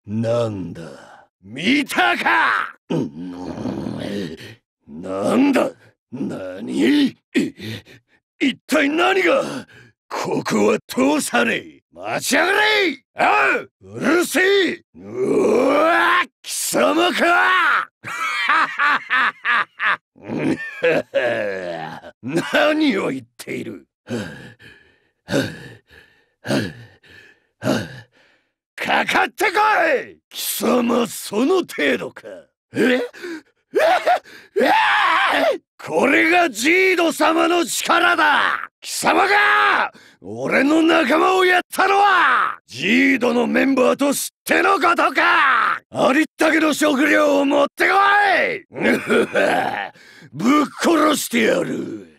なんだ、見たか。なんだ、何？一体何が。ここは通さねえ。待ちやがれ。ああ、うるせえ。うわ、貴様か。何を言っている。かかってこい。貴様その程度か。これがジード様の力だ。貴様が俺の仲間をやったのはジードのメンバーと知ってのことか。ありったけの食料を持ってこい。ぶっ殺してやる。